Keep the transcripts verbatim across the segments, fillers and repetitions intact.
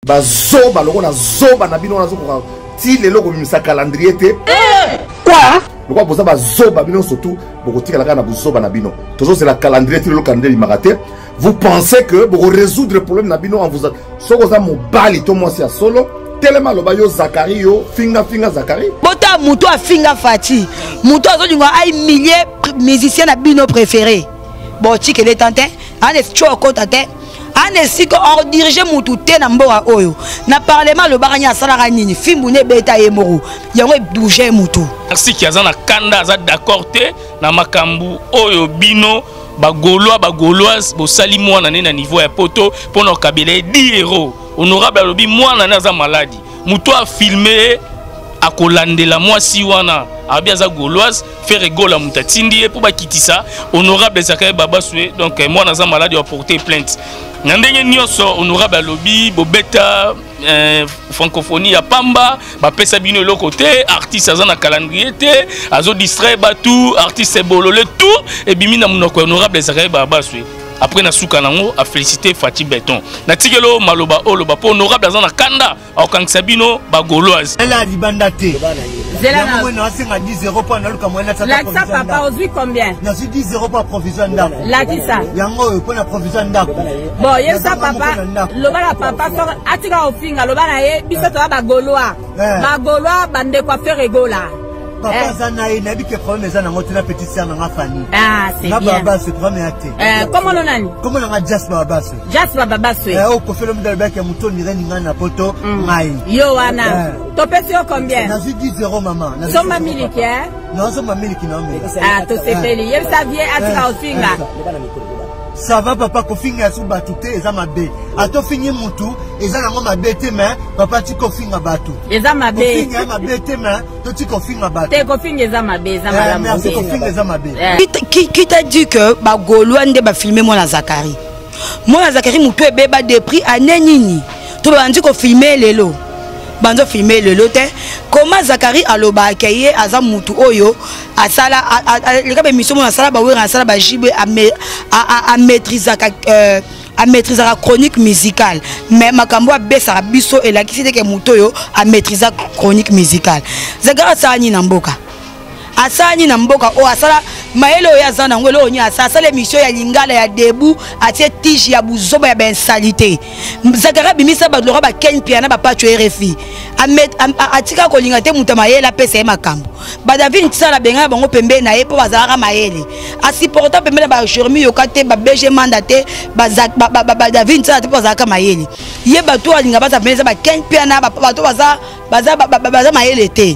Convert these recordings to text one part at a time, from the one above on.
bazoba loko na zoba na bino na zokoka ti lelo ko misa calendrier te quoi loko boza bazoba bino surtout boko tika la kana bozoba na bino tozo c'est la calendrier ti lelo calendrier limagate. Vous pensez que vous résoudre le problème na bino en vous soko za mobali to moi c'est solo tellement lo bayo Zakari yo finga finga Zakari bota muto a finga Fati muto azo linga ay milliers musiciens na bino préféré bon tike les tante ane choko tante ane siko on dirige mutu te na mboka oyo na parlement le baranya salaka nini fimbu ne beta ye moru yango bouger mutu merci ki azana kanda za d'accord te na makambu oyo bino ba gaulois ba gauloise bo sali mwana na niveau ya poto pona kabila dix héros honorable lobi mwana na za maladie mutu a filmé a kolandela mwasi wana abia za gauloise faire rigola mutatindi pour ba kitisa honorable Zakari Babaswe donc mwana za maladie a porté plainte ndenge nyoso honorable lobi bobeta euh, francophonie ya pamba ba pesa bino le côté artiste azana calendrier te azo distraire batu artiste bolole tout et bimi na munoko honorable Zakari Babaswe après na suka nango a féliciter Fati Béton na tikelo maloba oloba po honorable azana kanda au kankisa bino ba gauloise elle a libanda te zela na moi na singa dix euros pour na luka moyena la ça papa aujourd'hui combien na si dix euros pour provision ndako la kisa yango pour la provision ndako bon ye ça papa loba la papa so atika ofinga loba na ye biso to ba gaulois ba gaulois bande kwa faire rigola papa zana ina bike problème zana ngotela petite sœur na famille ah c'est bien baba c'est premier acte euh comment on nani comment on a Jas baba so Jas baba so eh o ko felo mdal ba ke muto ni reni ngana poto mai yo wana to pesi yo combien na dix euros maman na soma miliki eh non soma miliki non mais ah to sepeli ye sa vie atika ofinga ça va papa ko finga su batu te eza mabe ato fingi mutu eza na ngoma bete mais papa ti ko finga batu eza mabe finga mabe te mais to ti ko finga batu te ko finga eza mabe eza malamu merci ko finga eza mabe qui qui t'a dit que ba gaulois nde ba filmer moi na Zakari moi na Zakari mutu ebeba de prix anenini to ba ndi ko filmer lelo banzo filmer lelo te comment Zakari aloba akaye aza mutu oyo asala le ka be mission na sala ba wera sala ba jibe a a maîtriser euh a maîtriser la chronique musicale mais makambo a besa biso et la kisite ke mutu oyo a maîtriser chronique musicale Zakari sani na mboka asani na mboka o asala maelo ya zana ngolo onya asala l'émission ya lingala ya debout atie tige ya buzoba ya ben salité Zakari bimisa ba lora ba ken piana ba pacho R F I amet atika ko linga te muta mayela pesa makambo ba David tsala benga bango pembe na ye po bazala mayele asiporta pembe na ba Jeremy yokate ba B G mandaté ba ba David tsala te po bazala mayele ye ba to linga ba pembe ba ken piana ba to baza baza baza mayele te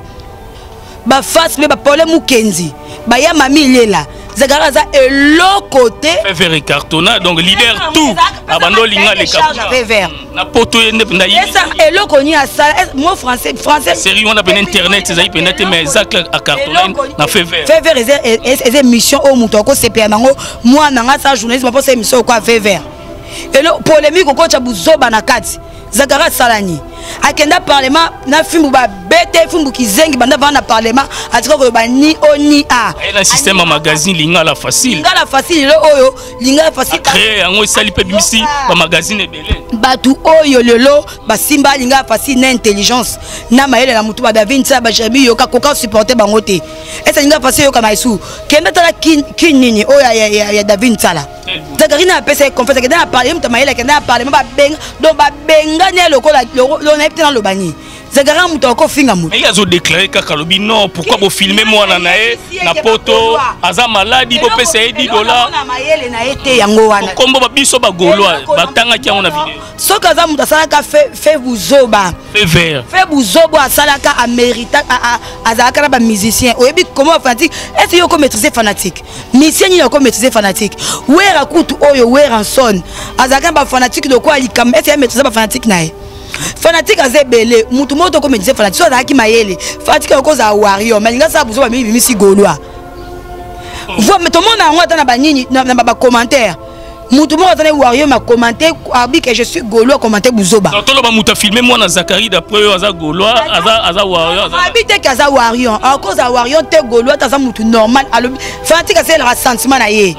ba face me ba problème mukenzi ba ya mami lela Zakari za elo côté faire cartonna donc leader tout abando linga les cartonna na poto yende na yi ça elo koni a ça mot français français série on a ben internet ça y peut mais Zak a cartonna na fait vert fait vert et émission au muto ko C P nango moi nanga sa journaliste pas ça émission ko fait vert elo polémique ko cha buzoba na kati Zakari salani akenda parlement na fimbu ba bete fimbu kizengi banda vana parlement atika ko ba ni oni a et la système magazine linga la facile linga la facile le oyo linga la facile créer yango sali pe bimisi ba magazine ebele batu oyo lelo ba simba linga facile na intelligence na maele la mutu ba David sa ba Jeremy yoka koka supporter bango te esa linga facile yoka maisu kenda tala kin nini oya ya ya David sala Zakari na pesa confiance kenda na parler mutu maele kenda na parler ba benga donc ba benga ne lokola on est dans le bani Zakari mutu ko finga mutu mais il a déclaré kaka lobi non pourquoi vous filmer moi na nae na poto aza maladi bo pesa dix dollars na mayele na ete yango wana kombo ba biso ba gaulois batanga ki yango na vidéo soka za mutu salaka fait fait buzoba fait vert fait buzoba salaka amérita azalaka na ba musicien oyebi comment fanatique est-ce yo ko maîtriser fanatique musicien ni ko maîtriser fanatique wera kutu oyo wera son azalaka ba fanatique de quoi alikam est-ce maîtriser ba fanatique nae fanatique azebele mutu moto ko maîtriser fanatique so azalaki mayele fanatique ko za warrior mais linga sa buzoba mi misi gaulois vous mais tout le monde a ngota na ba nini na ba commentaire mutu mo atane warrior ma commenter abi que je suis gaulois commenter buzoba donc to lo ba muta filmer moi na Zakari d'après aza gaulois aza aza warrior abi te kaza warrior en cause a warrior te gaulois taza mutu normal alo fanatique c'est le sentiment na ye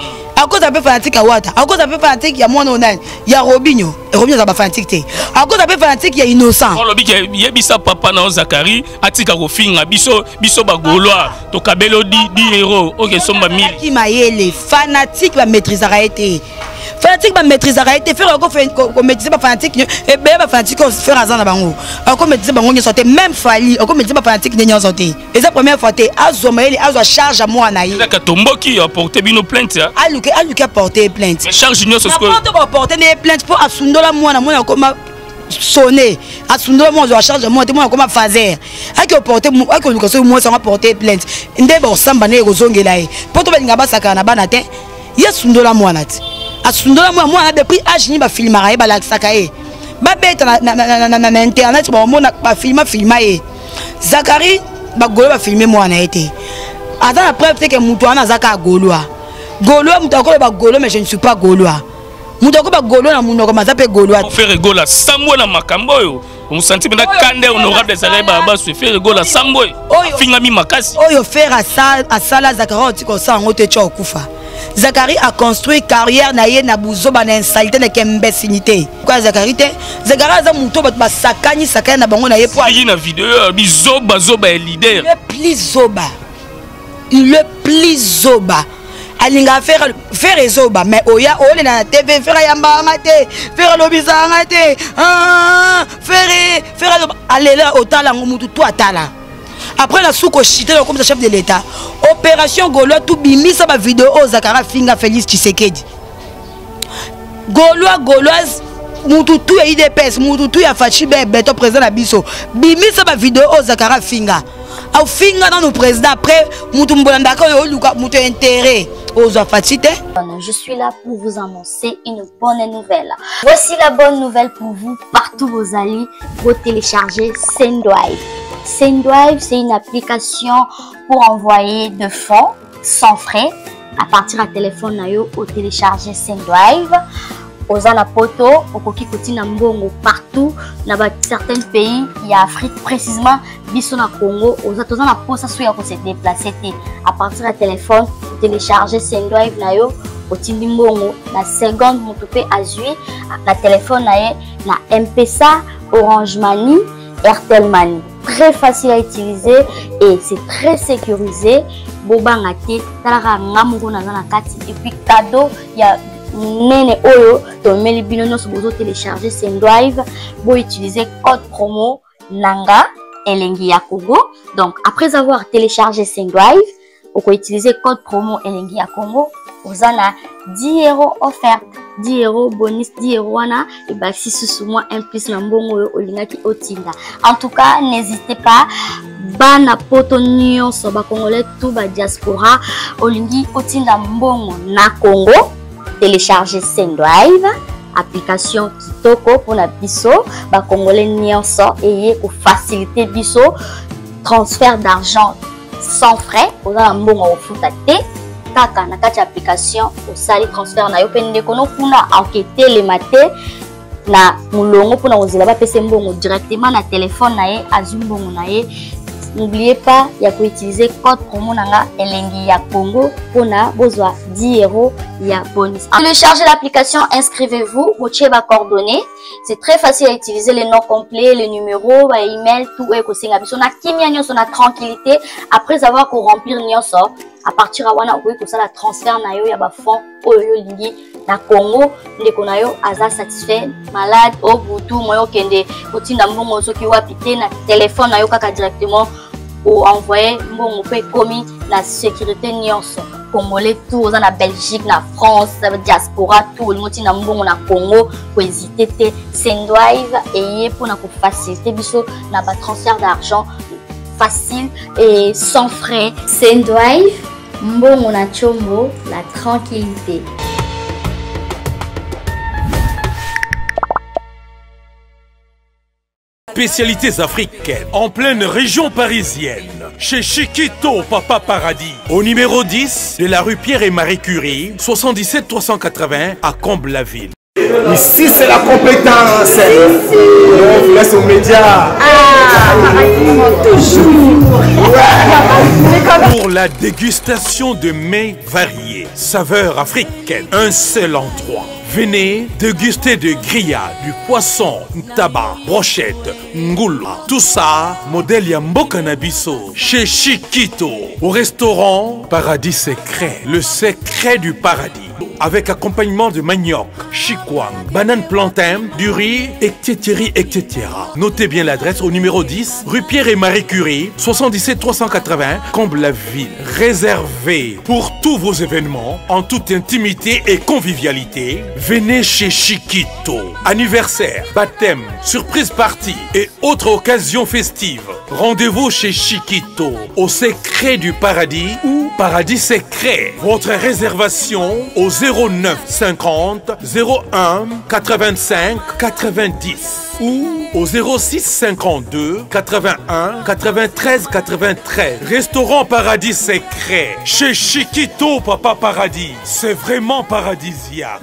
à cause un peu fanatique à Wata, à cause un peu fanatique il y a moi non il y a Robinho, et Robinho ça va fanatique té. À cause un peu fanatique il y a innocent. On le dit il y a bisa papa na Zakari, atika ko finga biso biso ba goloa, to kabelo di di héros, OK somba mille. Qui m'a les fanatiques va maîtriser arrêter. Fanatique va maîtriser arrêter faire encore qu'on maîtriser pas fanatique et ben pas fanatique on faire azan na bango. Encore maîtriser bango ni sortir même Fali, encore maîtriser pas fanatique ni sortir. Et ça première fois té azoma il azo charge à moi na. La Katomboki a porté bino plainte. A Luka a Luka porter plainte. Charge junior ce que. Pas va porter des plaintes pour asundola moi na moi comme sonner. Asundola moi je charge moi té moi comme fazer. A que porter a que Luka so moi ça va porter plainte. Ndebo samba ne kozongela e. Poto ba ngaba saka na bana te. Ya sundola moi na. Asundola moi moi depuis âge ni ba filmara ba la sakae ba beta na na na na internet ba mona ba filma filma e Zakari ba golo ba filmer moi na été attends la preuve c'est que mutu ana zaka goloa goloa mutu ko ba golo mais je ne suis pas goloa mutu ko ba golo na mutu ko mazape goloa faire gola sambo na makambo yo on senti na kande honorable des arabes ba se faire gola sambo finga mi makasi oyo faire à ça à ça la Zakari ti ko sa ngote cho kufa. Zakari a construit carrière na ye na buzoba na insalité na kembesinité. Quoi Zakari te? Zakari za muto ba sakani sakani na bango na ye po. Il na vidéo bizoba zoba est leader. Le plus zoba. Le plus zoba. Alinga faire faire zoba mais oya ole na T V faire yamba ngate, faire lobisa ngate. Ah, faire faire aller là au tala mutu to atala. Après la souko chité comme chef de l'État. Opération Gaulois tout bimi ça va vidéo au Zakara Finga Félix Tshisekedi. Gaulois Gauloise mututu ya I D P S mututu ya Fachibe beto président na biso. Bimi ça va vidéo au Zakara Finga. Au Finga dans nos présidents après mutu mbolanda ko yo luka mutu intérêt aux affatite. Je suis là pour vous annoncer une bonne nouvelle. Voici la bonne nouvelle pour vous partout vos alliés. Vous téléchargez Sendrive. Sendrive, c'est une application pour envoyer de fonds sans frais à partir à téléphone nayo au télécharger Sendrive. Aux anapoto, au koki koti na mbongo partout dans certains pays, il y a Afrique précisément, biso na Congo, aux autres na posa souya ko se déplacer à partir à téléphone, télécharger Sendrive nayo au tindi mbongo na seconde motope azui na téléphone naye na M P S A, Orange Money, Airtel Money. Très facile à utiliser et c'est très sécurisé. Boba ngate talaka ngamugo na na kati et puis cadeau il y a nene oyo to meli bino no bozo télécharger Sendrive bo utiliser code promo nanga elengi ya Congo. Donc après avoir téléchargé Sendrive, vous pouvez utiliser code promo elengi ya Congo. Vous en avez dix euros offert, dix euros bonus, dix euros wana et bah si sous moi un plus n'ambongo olingaki otinda. En tout cas, n'hésitez pas. Bana poto nyonso ba congolais tout ba diaspora olingi otinda mbongo na Congo. Télécharger Sendrive, application kitoko pour la biso ba congolais nyonso et pour faciliter biso transfert d'argent sans frais. Vous avez mbongo ofutate. Kaka na kati application au sali transfert na yo pende kono kuna enquêter les maté na mulongo pona ozela ba pese mbongo directement na téléphone na ye azumbongo na ye. N'oubliez pas il y a utiliser code promo nanga elengi ya Congo pona bozwa dix euros ya bonus. Téléchargez l'application, inscrivez-vous, motiez ba coordonnées. C'est très facile à utiliser, les noms complets, les numéros, ba email, tout est ko singa biso na kimia nyonso na tranquillité après avoir ko remplir nyonso. À partir de wana okoki kosala transfert na yo ya ba fonds oyo lingi na Congo ndeko na yo aza satisfait malade au butu moyo kende otinda mbongo soki wapi te na téléphone na yo kaka directement ou envoyer mbongo pe komi na sécurité nyonso congolais tout oza na Belgique na France diaspora tout limoti na mbongo na Congo ko hésiter te Sendrive et pour na ko faciliter biso na ba transfert d'argent facile et sans frais. Sendrive, mbongo na chombo, la tranquillité. Spécialités africaines en pleine région parisienne, chez Chiquito Papa Paradis, au numéro dix de la rue Pierre et Marie Curie, soixante-dix-sept trois cent quatre-vingts à Comble-la-Ville. Ici c'est la compétence. On vous laisse aux médias. Ah. Pour la dégustation de mets variés, saveurs africaines, un seul endroit. Venez déguster de grillades, du poisson, tabac, brochette, ngoula. Tout ça, modèle Yamboka Nabiso, chez Chiquito, au restaurant Paradis Secret, le secret du paradis. Avec accompagnement de manioc, chikwang, banane plantain, du riz, et cetera, et cetera. Notez bien l'adresse au numéro dix, rue Pierre et Marie Curie, soixante-dix-sept trois cent quatre-vingts, Comble-la-Ville. Réservé pour tous vos événements, en toute intimité et convivialité. Venez chez Chiquito. Anniversaire, baptême, surprise party et autres occasions festives. Rendez-vous chez Chiquito, au secret du paradis ou Paradis Secret. Votre réservation au zéro neuf cinquante zéro un quatre-vingt-cinq quatre-vingt-dix ou au zéro six cinquante-deux quatre-vingt-un quatre-vingt-treize quatre-vingt-treize. Restaurant Paradis Secret chez Chiquito Papa Paradis. C'est vraiment paradisiaque.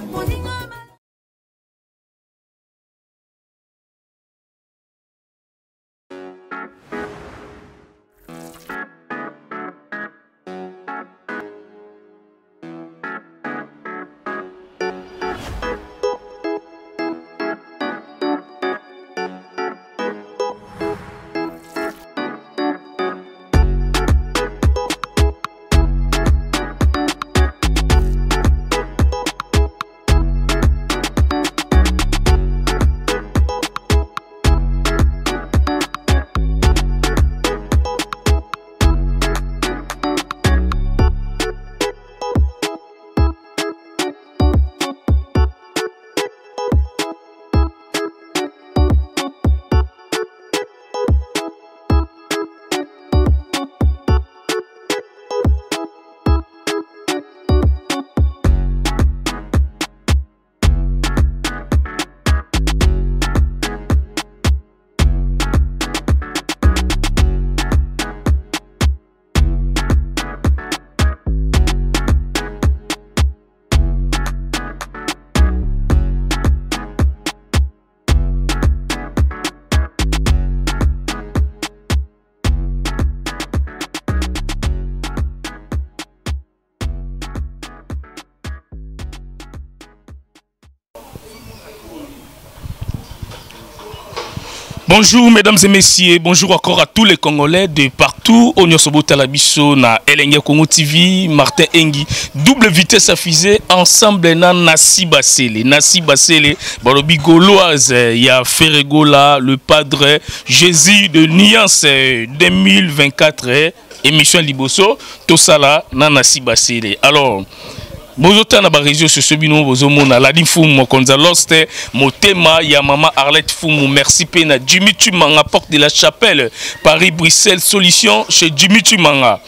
Bonjour mesdames et messieurs, bonjour encore à tous les Congolais de partout. On Nyosobo Talabiso na Elenge Congo T V, Martin Engi, double vitesse à fusée, ensemble na Nassi Basele. Nassi Basele, Balobi Gauloise, il y a Ferregola, le padre Jésus de Nuance deux mille vingt-quatre, émission Liboso, tout ça là, na Nassi Basele. Alors, Bozota na ba réseau sur ce bino bozomona la difumo konza lost motema ya mama Arlette Fumu merci pena Jimmy Tumanga porte de la Chapelle Paris Bruxelles solution chez Jimmy Tumanga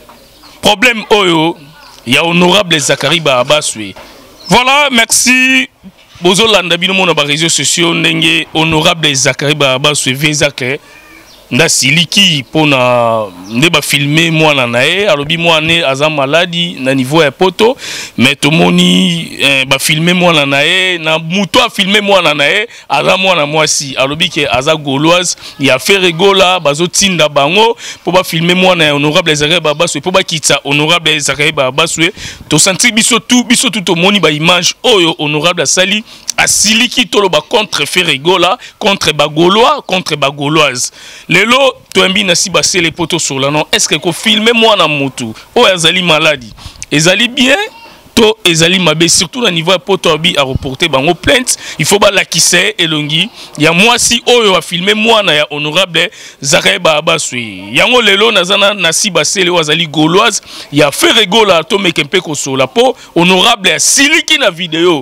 problème oyo ya honorable Zakari Babaswe. Voilà, merci bozolanda bino mona ba réseaux sociaux ndenge honorable Zakari Babaswe vezake nda siliki pona ndeba filmer mwana nae alobi mwana aza maladi na niveau ya poto mais tomoni eh, ba filmer mwana nae na muto a filmer mwana nae aza mwana mwasi alobi ke aza gauloise ya Ferregola bazotinda bango po ba filmer mwana ya honorable Zakari Babaswe po ba kitsa honorable Zakari Babaswe to sentir biso tout biso tout tomoni ba image oyo honorable sali asiliki tolo ba contre Ferregola contre ba gaulois contre ba gauloise. Lelo toembi Nassi Basele poto sur la non est-ce que ko filmer moi na mutu o ezali maladie ezali bien to ezali mabe surtout na niveau ya poto abi a reporter bango plainte il faut ba lakise elongi ya mwasi oyo a filmer moi na ya honorable Zakari Babaswe yango lelo nazana Nassi Basele wazali gauloise ya Ferregola to mekempe ko sur la po honorable asiliki na video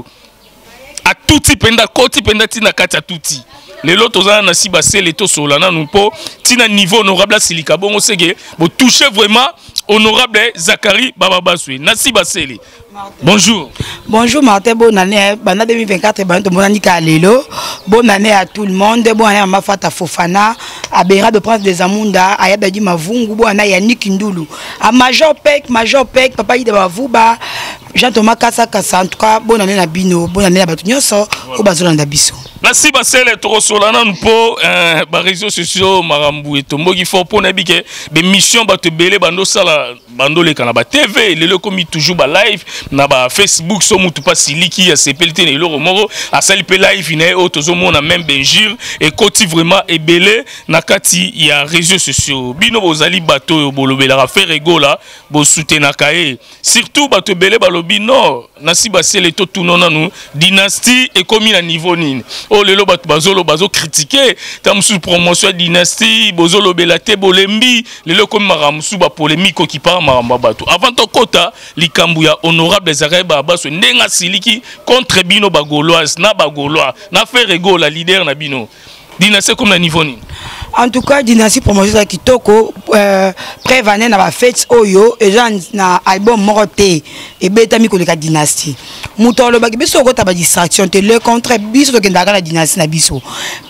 a touti penda koti penda tina kati a touti lelo tozana Nassi Basele to solana nupo tina niveau honorable silika bongo sege bo toucher vraiment honorable Zakari Babaswe. Nassi Basele. Bonjour. Bonjour Martin, bonne année. Bana deux mille vingt-quatre, bonne année à Lelo. Bonne année à tout le monde. Bonne année à Mafata Fofana, à Béra de Prince des Amunda, à Yabadi Mavungu, bonne année à Yannick Ndulu, à Major Pek, Major Pek, Papa Ida Bavuba, Jean Thomas Kassa Kassa, en tout cas, bonne année na bino, bonne année na batu nyonso, au bazolanda biso. Merci Basile Torosolana nous pour euh ba réseaux sociaux marambu et tombogi fort pour na bike be mission ba te belé bando sala bando le kana ba T V le le comme toujours ba live na ba Facebook so mutu pas siliki ya sepelté le lo moro a sali pe live ina o tozo mona même benjir et koti vraiment et belé na kati ya réseaux sociaux bino bozali bato bolobela faire ego là bo soutenir kae surtout ba te belé balobi non na si Basile to tunona nous dynastie et comme na niveau nini. Oh lelo bato bazolo bazo critiquer tam sous promotion dynastie bozolo belate bolembi lelo comme maramsu ba polémique qui part maramba bato avant to kota likambu ya honorable Zareba baso ndenga siliki contre bino bagoloise na bagolois na faire ego la leader na bino dynastie comme na niveau ni. En tout cas, dynastie promotion kitoko euh prévané na ba fête oyo et na album moroté et betami ko le dynastie. Muto lo ba biso ko ta ba distraction te le contre biso to kenda la dynastie na biso.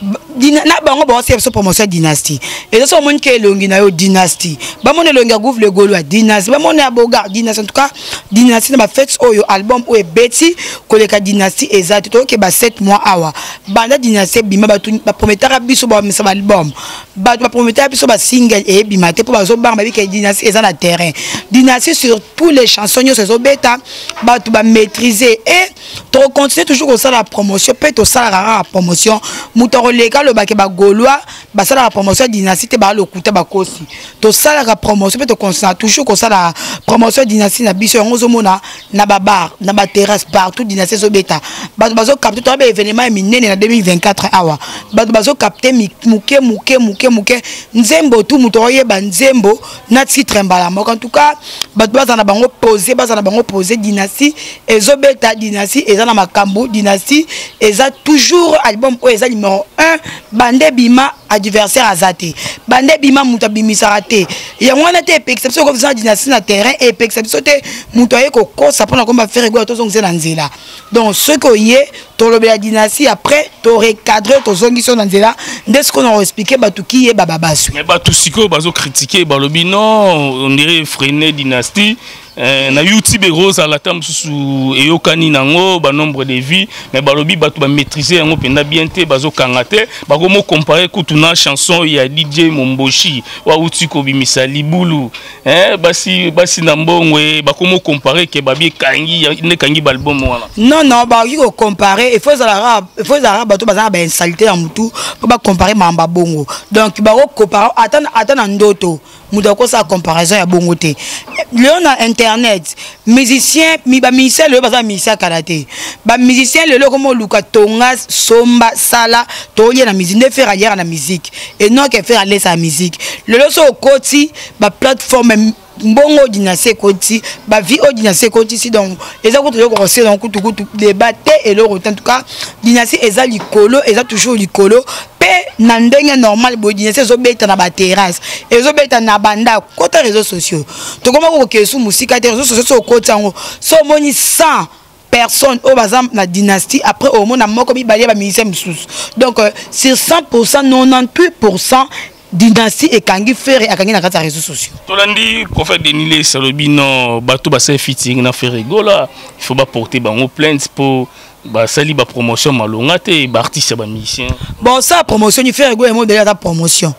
Na bango ba c'est promotion dynastie. Et ça mon ke longi na yo dynastie. Ba mon longi gouvre le golo dynastie. Ba mon aboga dynastie en tout cas dynastie na ba fête oyo album o e beti ko le dynastie exact to ke ba sept mois awa. Banda dynastie bima ba ba prometteur biso ba misa album. Ba ba prometteur biso ba single et bimate pour ba zo bamba bi ke dynastie eza na terrain. Dynastie sur tous les chansons yo so beta ba tu ba maîtriser et tu continuer toujours au ça la promotion peut au ça la promotion mutoro leka lo ba ke ba golois ba ça la promotion dynastie te ba lo kuta ba kosi to ça la promotion peut te concentrer toujours au ça la promotion dynastie na biso ngozo mona na ba bar na ba terrasse partout dynastie zo beta ba ba zo capter to ba événement minene na deux mille vingt-quatre awa ba ba zo capter muke muke muke muke nzembo tout mutoro ye ba nzembo na titre mbala moko en tout cas ba ba na bango poser ba na bango poser dynastie ezo beta dynastie eza na makambo dynastie eza toujours album o eza numéro un bande bima adversaire azate bande bima muta bimisa raté ya ngwana te exception ko faisant dynastie na terrain et exception te muta ye ko kosa pona ko ba faire ego to zongi na nzela donc ce que yé to lo la dynastie après to recadrer to zongi so na nzela nde ce qu'on a expliqué batu ki ye baba basu mais batu siko bazo critiquer balobi non on dirait freiner dynastie Euh, na YouTube rose à la table sous et au cani nango ba nombre de vies mais balobi batu ba maîtriser yango penda bien te bazo kangate ba komo comparer kutuna chanson ya D J Momboshi wa utiko bimisa libulu hein basi basi na mbongwe ba komo comparer ke babi kangi ne kangi album wana non non ba ko comparer il faut ça la il faut ça batu baza ba insulter en mutu pour ba comparer mamba bongo donc ba ko comparer attendre attendre ndoto mutu ko sa comparaison ya bongo te le na internet musicien mi ba musicien le ba musicien karaté ba musicien le lo comme luka tonga somba sala to ye na musique ne faire ailleurs na musique et non que faire aller sa musique le lo so koti ba plateforme mbongo dynastie koti ba vie au dynastie koti si donc eza ko to ko se donc kutu kutu débattre et le en tout cas dynastie eza likolo eza toujours likolo pe na ndenge normal bo dynastie zo beta na ba terrasse ezo beta na banda côté réseaux sociaux to koma ko kesu musika te réseaux sociaux so koti ngo so moni cent personnes au bazam la dynastie après au monde na moko bi balia ba musicien msusu donc euh, sur cent pour cent quatre-vingt-dix pour cent dynastie et kangi faire akangi na kata réseaux sociaux tolandi prophète Denilé salobi non bato ba se fitting na faire gola il faut pas porter bango plainte pour ba sali ba promotion malonga te ba artiste ba musicien bon ça promotion il fait gola mo de la promotion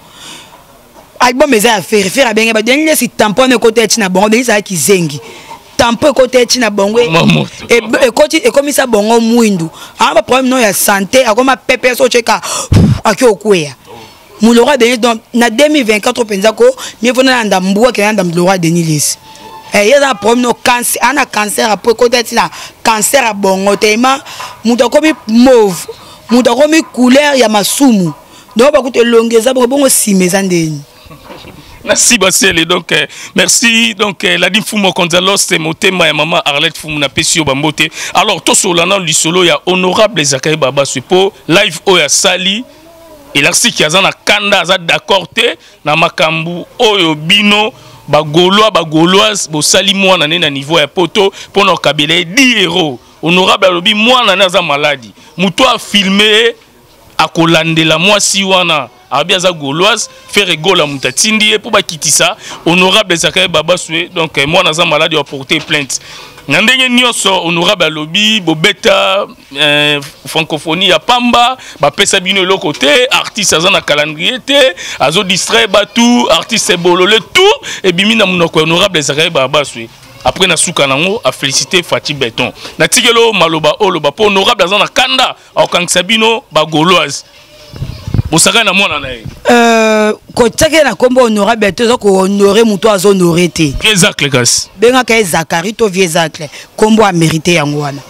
album eza à faire faire bien ba Denilé si tampon côté tina bon Denilé ça qui zengi tampon côté tina bongo et et côté et comme ça bongo muindu a ba problème non ya santé akoma pepe so cheka akiokuya Moulora Denis donc na deux mille vingt-quatre penzako mieux faut na ndambua ke na ndamlora Denis les et il y a un problème no cancer ana cancer après côté là cancer a bongo tema muta komi mauve muta komi couleur ya masumu donc ba kote longeza bongo simeza ndeni. Merci Basile donc euh, merci donc euh, la difumo Gonzalo c'est mon thème ya maman Arlette Fumu na pesio bambote alors to solana li solo ya honorable Zakari Baba Supo live o ya sali et là si qui a na kanda za d'accord te na makambu oyo bino ba gaulois ba gauloise bo sali mwana na niveau ya poto pour no kabele dix héros honorable alobi mwana na za maladie muto a filmer a kolandela moi si wana Arabia za gauloise faire gola mutatindi pour ba kitisa honorable Zakari Babaswe donc moi naza malade wa porter plainte. Nandenge nyoso honorable lobby bobeta euh, francophonie ya pamba ba pesa bino le côté artiste aza na calendrier te azo distraire batu artiste bolole tout et bimi na munoko honorable Zakari Babaswe après na suka nango a féliciter Fati Beton na tigelo maloba oloba po honorable aza na kanda akangisa bino ba gauloise bosaka na mona na ye euh ko tsake na kombo honorable Beton ko honorer muto azo honorer te Vieux gas benga ka Zakari to Vieux Zacle kombo a mérité yango wana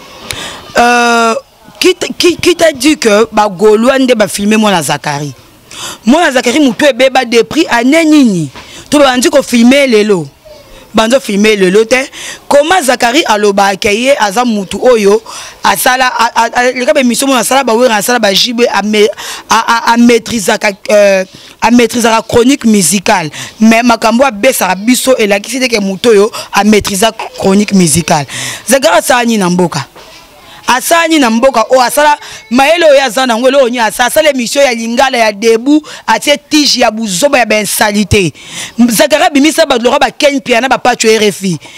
euh qui qui qui t'a dit que ba gaulois nde ba filmer moi na Zakari moi na Zakari muto ebeba de prix anenini to ba ndi ko filmer lelo banzo filmer le lote comment Zakari aloba akaye aza mutu oyo asala le ka be mission na sala ba wera sala ba jibe a a maîtriser a maîtriser la chronique musicale mais makambo a besa biso et la kisite ke mutu oyo a maîtriser chronique musicale Zakari sani na mboka asani na mboka o asala maelo ya zana ngolo onyi asala émission ya lingala ya debu atie tige ya buzoba ya ben salité Zakari bimisa ba lora ba ken piana ba pacho R F I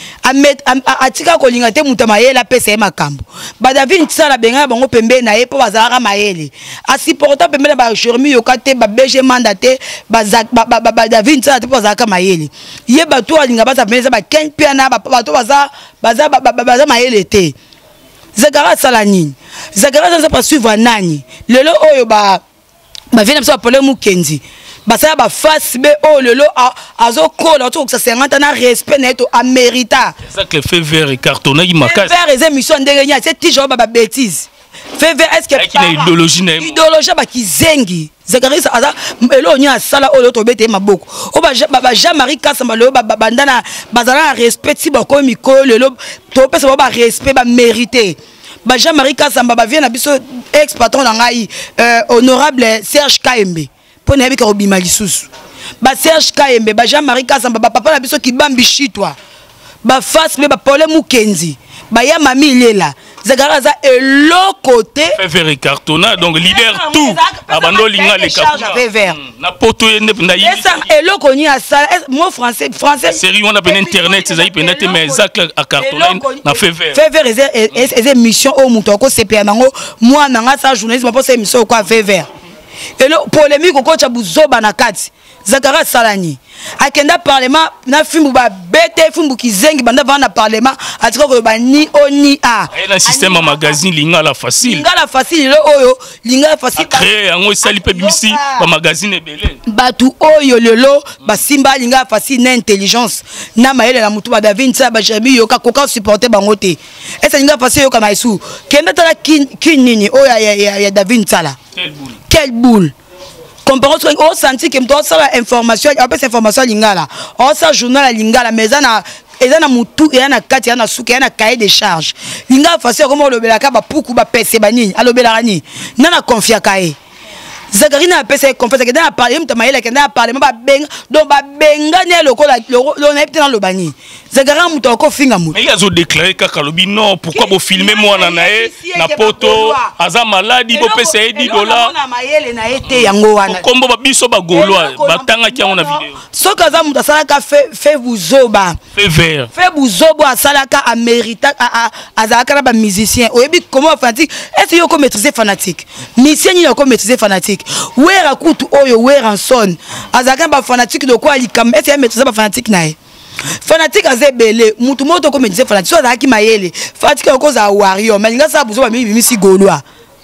atika ko linga te muta mayela pesa makambo ba David Nsala benga bango pembe na ye po bazara mayele asiporta pembe na ba Jeremy yokate ba B G mandaté ba ba David Nsala te po bazaka mayele ye ba to linga ba sa benza ba ken piana ba to baza baza baza mayele te Zakari Salani Zakari ça pas suivre nani lelo oyo ba ba vient ça parler mukenzi ba ça ba face be o lelo azo kola to ça cinquante na respect neto amérita ça que fait vert et cartonné il m'a cassé vert les émissions ndengenya c'est toujours ba bêtise fait vert est-ce que avec une idéologie na idéologie ba kizengi Zakari ça elo nya sala o to bete maboko o ba ba Jean-Marie Kasamba le ba bandana bazala respect si ba ko mikolo lelo to pesa ba respect ba mérité ba Jean-Marie Kasamba ba vient na biso ex patron na ngai honorable Serge Kaembe pona yebika obima lisusu ba Serge Kaembe ba Jean-Marie Kasamba ba papa na biso kibambi chitwa ba face be ba Paul Mukenzi ba ya mami lela Zakari za elo côté Fever cartona donc leader tout abando linga les cartona na poto na yi ça elo koni a ça moi français français série on a ben internet ça y penate mais Zakari a cartona na Fever Fever est émission au muto ko C P A nango moi nanga ça journalisme pour cette émission quoi Fever elo polémique ko cha buzoba na kati Zakari Salani akenda parlement na fimbu ba bete fimbu kizengi banda vana parlement atika ko ba ni oni a na système en magazine linga la facile linga la facile le oyo linga facile créer ngo sali pe bimisi ba magazine ebele batu oyo lelo ba simba linga facile na intelligence na mayele na mutu ba David Nsala ba Jeremy yoka koka supporter bango te esa linga facile yoka na isu kenda tala kin nini oyo ya ya David Nsala quelle boule quelle boule comparons au senti que toi ça la information après cette information lingala on ça journal lingala mais na ezana mutu yana kati yana suka yana cahier de charge linga facile comme le belaka ba puku ba pese banini alobela rani nana confia cahier Zakari na pese confesse que dans parler mta mayela que dans parler ba benga donc ba benga ne lokola lo na dans le bani Zakari muto ko finga muto mais ils ont déclaré kaka lobi non pourquoi vous filmer moi na nae na poto aza maladi bo pese dix dollars na mayele na ete yango wana kombo ba biso ba gaulois batanga ki na vidéo soka za muto salaka fait fait buzoba fait vert fait buzobo asalaka amérita azalaka na ba musicien oyebi comment fanatique est-ce yo ko maîtriser fanatique musicien ni ko maîtriser fanatique wera kutu oyo wera son azaka ba fanatique de quoi likam est-ce maîtriser ba fanatique nae fanatique azebele mutu moto ko maîtriser fanatique so azaki mayele fanatique ko za warrior mais nga sa buzo ba mi mi si gaulois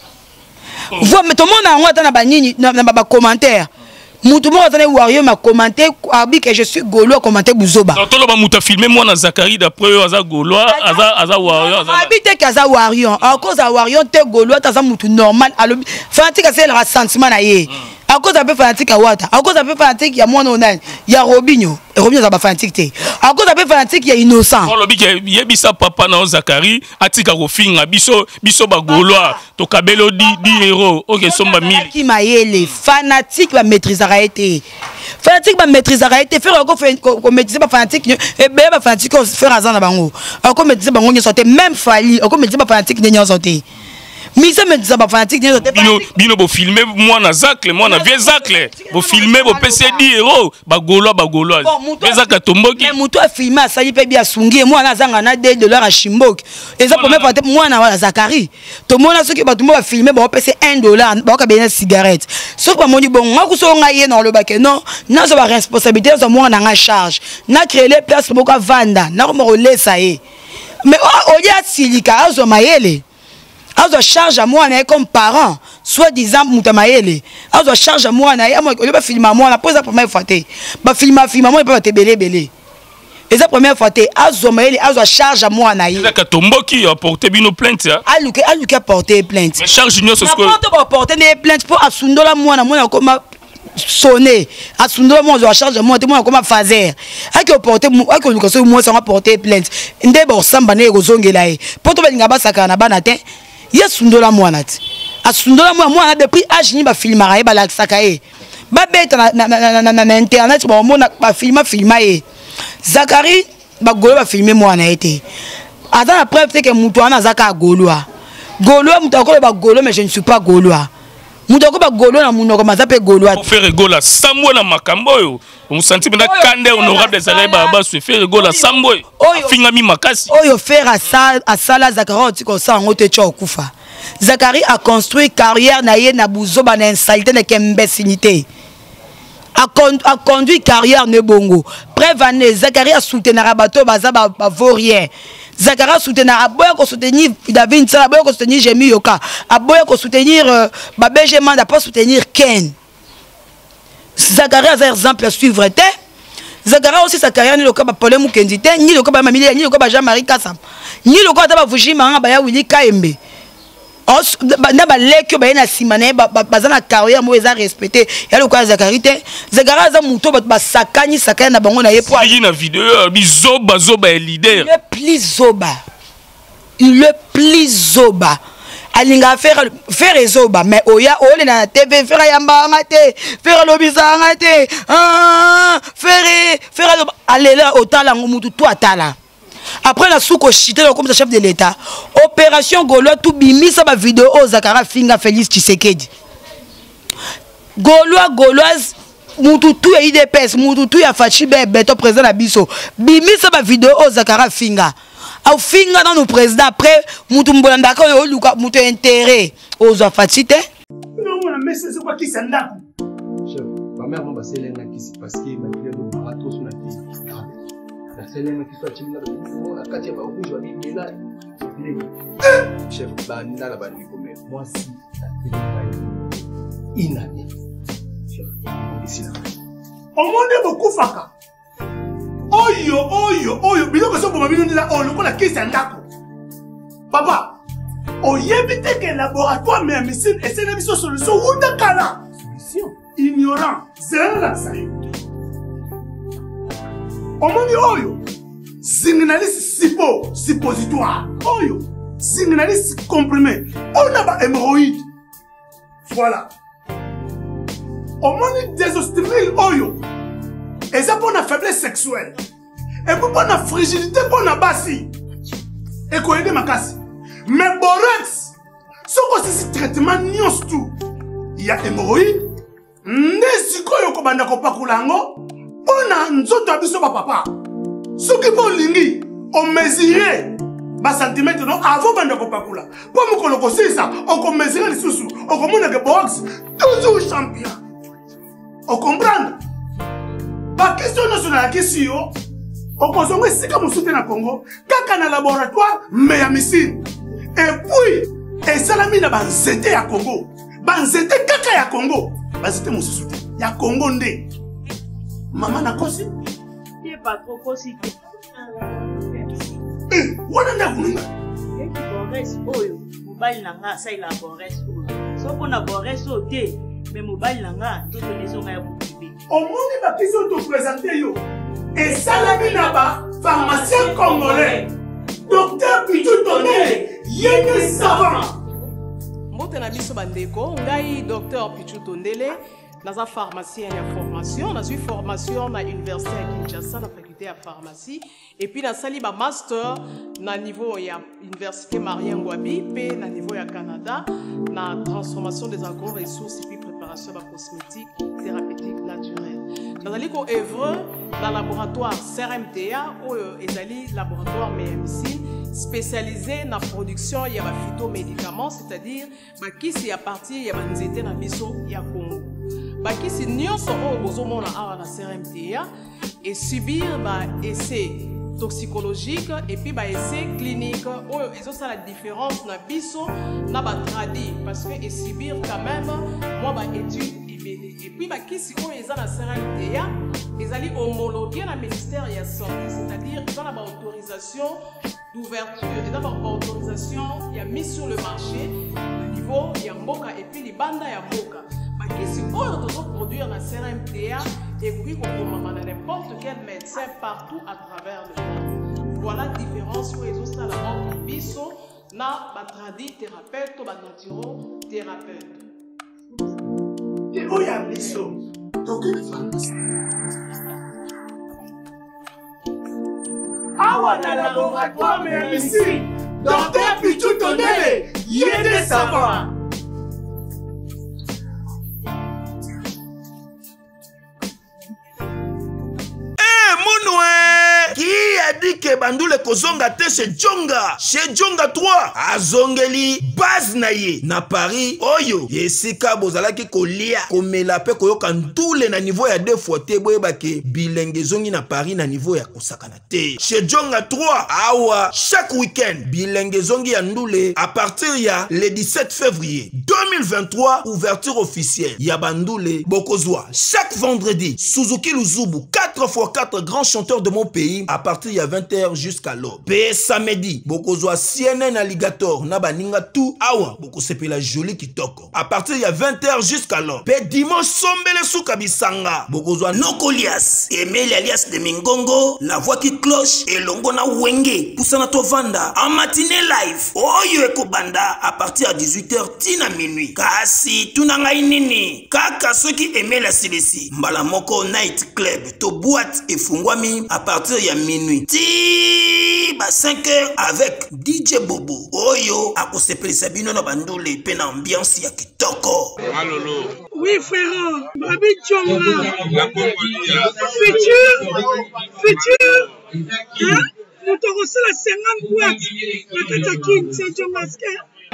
vous mais tout le monde a ngota na ba nini na ba commentaire mutu mo atane warrior ma commenter abi que je suis gaulois commenter buzoba to lo ba muta filmer moi na Zakari d'après aza gaulois aza aza warrior abi te kaza warrior à cause à warrior te gaulois taza mutu normal alobi fanatique c'est le sentiment na ye à cause un peu fanatique à wata à cause un peu fanatique ya mwana onani ya Robinho Robinho za ba fanatique te à cause un peu fanatique ya innocent on lobi ke yebisa papa na Zakari atika ko finga biso biso ba gaulois to kabelo di di héros OK somba mille qui mayele fanatique ba maîtriser été fanatique ba maîtriser été faire ko ko maîtriser ba fanatique et be ba fanatique ko faire azana bango ko maîtriser bango nyo sorte même fali ko maîtriser ba fanatique nyo sorte mise me zaba fanatique nyo te bino bino bo filmer moi na zacle moi na vieux zacle bo filmer bo P C dix euros ba golo ba golo ezaka tomboki mais muto a filmer asali pe bia sungi moi na zanga na deux dollars à Chimboki eza première fois moi na wala Zakari to mona soki ba tumba filmer ba pese un dollar ba ka bena cigarette soki ba moni bon ngaku so ngaye na lo bake non na zo ba responsabilité zo moi na nga charge na créer les places pour ka vanda na ko mo lesa e mais o ya silika azo mayele azo charge à moi comme parent soit disant mutamayele azo charge à moi na ya moi ba filmer moi na pose la première fois té ba filmer filmer moi pas te belé belé et la première fois té azo mayele azo charge à moi na ya ka tomboki a porter bino plainte ya aluke aluke porter plainte mais charge union ce que pas porter des plaintes pour asundola moi na moi comme sonner asundola moi azo charge à moi té moi comme fazer aki porter aki luka so moi ça va porter plainte ndebo samba ne kozongela e poto balinga basaka na bana té ya sundola mwana ti asundola mwana mwana depuis âge ni ba filmara e ba laksaka e ba beta na na na na internet ba mona ba filma filma e Zakari ba golo ba filmer mwana ete ata la preuve c'est que muto ana zaka goloa goloa muto ko ba golo mais je ne suis pas goloa muto ko ba golo na munoko mazape goloa pour faire gola sambo na makambo yo on senti bena kande honorable des arabes ba se faire gola sambo finga mi makasi oyo faire à ça à ça la Zakari ti ko sa ngote cho kufa Zakari a construit carrière na ye na buzoba na insalité na kembesinité a, con, a conduit carrière ne bongo preuve année Zakari a soutenu bateau baza ba vaurien Zakari a soutenu aboya ko soutenir David Nsala aboya ko soutenir Jemi Yoka aboya ko soutenir euh, ba B G Manda pas soutenir Ken Zakari a un exemple à suivre te Zakari aussi sa carrière ni loka ba Paul Mukendi te ni loka ba Mamili ni loka ba Jean-Marie Kassam ni loka ta ba Vujima ba ya Willy Kaembe na ba lekyo ba na simane ba bazana carrière mo eza respecté ya le quoi Zakari te Zakari za muto ba sakani sakani na bango na ye po il na vidéo bizoba zoba est leader le plus zoba le plus zoba alinga faire faire zoba mais oya ole na T V faire yamba ngate faire lobisa ngate ah faire faire aller là otala mutu to atala. Après la souko chité comme chef de l'État, opération Gaulois tout bimi ça ba vidéo au Zakara Finga Félix Tshisekedi. Gaulois Gauloise mutu tout I D P S mutu tout ya Fachi Beto président la biso. Bimi ça ba vidéo au Zakara Finga. Au Finga dans nos présidents après mutu mbolanda ko yo luka mutu intérêt aux Fachi te. Non mon mais c'est quoi qui s'endako. Chef, ma mère m'a passé l'un qui parce qu'il m'a dit de barato sur la tête. C'est l'un qui soit timide la quartier va rouge va dire là chef banda la bandi comme moi si ça fait inane chef ici là au monde beaucoup faka oyo oyo oyo biloko so boma bino ndila olo kola kisa ndako papa oyebite que laboratoire mais médecine et c'est une solution ou de kala solution ignorant c'est la ça omoni oyo signaliste sipo suppositoire oyo signaliste comprimé on a ba hémorroïde voilà omoni désostimile oyo et ça pour la faiblesse sexuelle et pour la fragilité pour la basi et quoi aider makasi mais borex ce que c'est traitement nyos tout il y a hémorroïde ndesiko yo ko banda ko pakulango ona nzoto abiso ba papa ce qui bon lingi on mesurer ba centimètre non avant banda ko pakula po mo ko loko sisa on ko mesurer les sous on ko mona que box toujours champion on comprend ba question nationale question on ko zongo sika mo soutenir na Congo kaka na laboratoire mais ya missile et puis et salami na ba nzete ya Congo ba nzete kaka ya Congo ba nzete mo soutenir ya Congo ndé maman na kosi c'est pas trop kosi eh wana na kununga et qui borès oyo mobile nanga ça il a borès oyo so pona borès oté mais mobile nanga to to leso nga ya boubi au monde ba question to présenter yo et salami na ba pharmacien congolais docteur Pichu Tondele yene savant mbote na biso bandeko ngai docteur Pichu Tondele naza pharmacien ya formation, naza formation na université à Kinshasa na faculté faculté à pharmacie et puis na sali ba master na niveau ya université Marien Ngouabi pe na niveau ya Canada na transformation des agro-ressources et puis préparation de cosmétiques thérapeutiques naturelles. Nazali ko œuvre dans laboratoire C R M T A ou ezali laboratoire médecine spécialisé dans la production ya ba phytomédicaments, c'est-à-dire ba kisi ya partir ya ba nzete na biso ya Congo. Ba kisi nyonso o bozomona awa na C R M T A et subir ba essai toxicologique et puis ba essai clinique oh ils ont ça la différence na biso na ba tradi parce que et subir quand même moi ba étude et puis ba kisi oh ils ont la C R M T A ils allaient homologuer la ministère ya santé, c'est-à-dire ils ont la autorisation d'ouverture ils ont la autorisation il y a mis sur le marché au niveau ya mboka et puis les bandes ya mboka ba kisi oh ils doivent produire la C R M T A et puis on peut n'importe quel médecin partout à travers le monde. Voilà la différence où ils ont ça la entre biso na batradi thérapeute ou naturo thérapeute. Et où y a biso? Awa na laboratoire mais ici, docteur Pichou Tondele, yé de savoir. Qui a dit que Bandoule Kozonga te chez Djonga? Chez Djonga trois, Azongeli, base naye, na Paris, Oyo, Yesika Bozalaki kolia, komela pe koyoka ndoule na niveau ya deux fois te boye bake, bilenge zongi na Paris na niveau ya kosakana te. Chez Djonga trois, awa, chaque week-end, bilenge zongi ya ndoule, à partir ya le dix-sept février deux mille vingt-trois, ouverture officielle, ya Bandoule, Bokozwa, chaque vendredi, Suzuki Luzubu, quatre fois quatre grands chanteurs de mon pays, à partir de vingt heures jusqu'à l'aube. P samedi, Bokozwa C N N Alligator, Nabaninga tout, awa, Boko sepe la jolie kitoko. À partir de vingt heures jusqu'à l'aube. P dimanche, Sombele Soukabisanga, Bokozwa Nokolias, Emile alias de Mingongo, la voix qui cloche, et Longona Wenge, Poussana Tovanda, en matinée live, Oyo Eko Banda, à partir de dix-huit heures, Tina minuit. Kasi, Tunanga Inini, Kaka, ceux qui aimaient la Silesi, Mbalamoko Night Club, To boîte et Fungwami, à partir de minuit. Ti ba cinq heures avec D J Bobo. Oyo akosepeli sabino na Bandoule pe na ambiance ya kitoko. Malolo. Oui frère, Babi Djonga. Futur, futur. Hein? Nous t'aurons la cinquante boîtes. La Katakin, c'est Djonga.